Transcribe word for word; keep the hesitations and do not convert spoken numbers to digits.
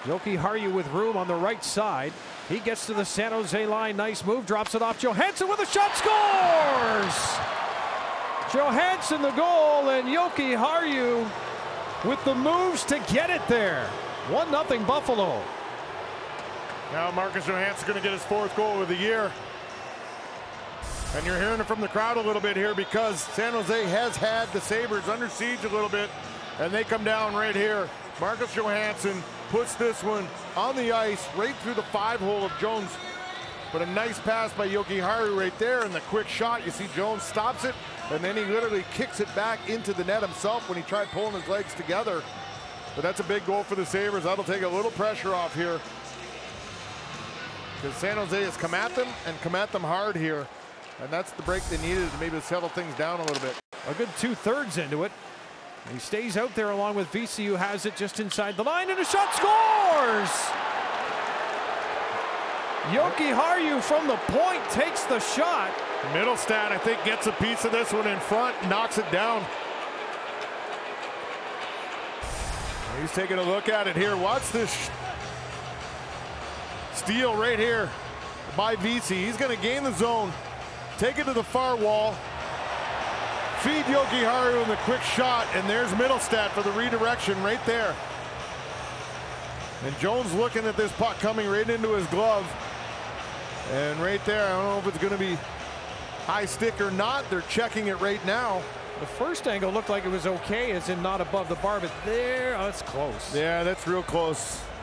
Jokiharju with room on the right side. He gets to the San Jose line. Nice move. Drops it off. Johansson with a shot. Scores! Johansson the goal, and Jokiharju with the moves to get it there. one nothing Buffalo. Now Marcus Johansson going to get his fourth goal of the year. And you're hearing it from the crowd a little bit here because San Jose has had the Sabres under siege a little bit, and they come down right here. Marcus Johansson puts this one on the ice right through the five hole of Jones. But a nice pass by Jokiharju right there, and the quick shot. You see Jones stops it, and then he literally kicks it back into the net himself when he tried pulling his legs together. But that's a big goal for the Sabres. That'll take a little pressure off here, because San Jose has come at them and come at them hard here. And that's the break they needed to maybe settle things down a little bit. A good two-thirds into it. He stays out there along with Vesey, who has it just inside the line, and a shot scores! Jokiharju from the point takes the shot. Middlestat, I think, gets a piece of this one in front, knocks it down. He's taking a look at it here. Watch this steal right here by Vesey. He's going to gain the zone, take it to the far wall, feed Jokiharju in the quick shot, and there's Middlestat for the redirection right there. And Jones looking at this puck coming right into his glove. And right there, I don't know if it's going to be high stick or not. They're checking it right now. The first angle looked like it was okay, as in not above the bar, but there, oh, it's close. Yeah, that's real close.